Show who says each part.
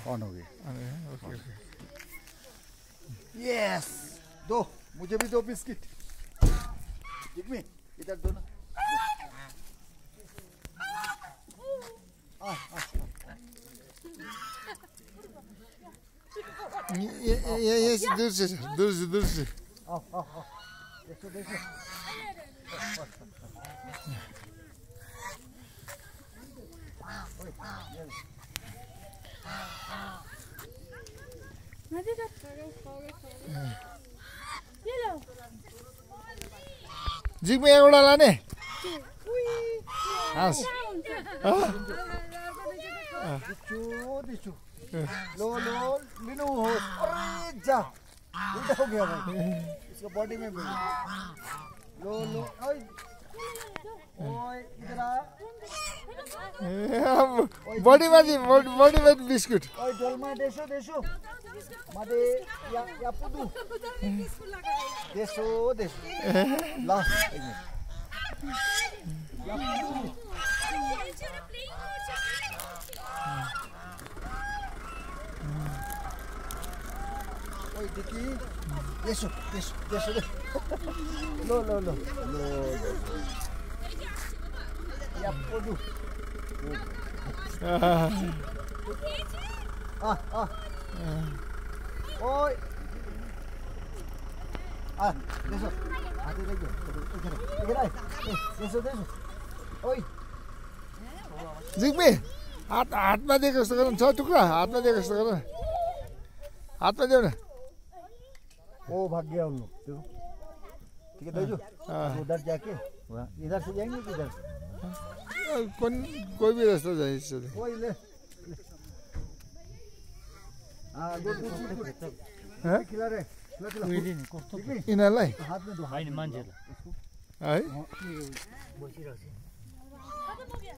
Speaker 1: On हो गया।
Speaker 2: Okay okay.
Speaker 1: यस, दो, मुझे भी दो बिस्किट। जिग्मी इधर दो ना।
Speaker 2: ये दूर से
Speaker 1: आओ आओ आओ, देखो देखो।
Speaker 2: जिग्मी एउटा लाने हस्
Speaker 1: दिशु लो लो लिनु होस्। अरे जा, उल्टा हो गया भाई, इसका बॉडी में मिल। लो लो, ओए ओए इधर आ।
Speaker 2: बॉडी में बिस्कुट।
Speaker 1: ओए डोलमा देशो देशो मादे या पुदु देशो देशो ला या पुदु। ओए दिकी देशो देशो देशो लो लो लो लो या पुदु ओए देशो हाथे देखो इधर आए देशो देशो ओए
Speaker 2: जिग्मी हातमा दिएको जस्तो गर न, छ टुक्रा हातमा दिएको जस्तो गर न, हातमा देऊ न।
Speaker 1: ओ भाग गया उन लोग, देखो ठीक है देजो। उधर जाके इधर से जाएंगे किधर?
Speaker 2: कोई भी रास्ता जाए इससे।
Speaker 1: ओए ले गुड
Speaker 2: हैं?
Speaker 1: खिला रहे
Speaker 2: यिनीहरूलाई
Speaker 1: हाथ में दो
Speaker 3: होइन मान्छेलाई
Speaker 2: है